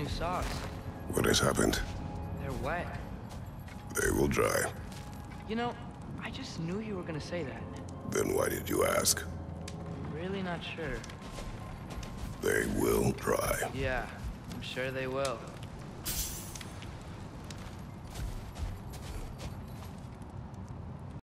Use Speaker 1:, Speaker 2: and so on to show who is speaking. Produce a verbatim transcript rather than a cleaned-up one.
Speaker 1: socks.
Speaker 2: What has happened?
Speaker 1: They're wet.
Speaker 2: They will dry.
Speaker 1: You know, I just knew you were gonna say that.
Speaker 2: Then why did you ask?
Speaker 1: I'm really not sure.
Speaker 2: They will dry.
Speaker 1: Yeah, I'm sure they will.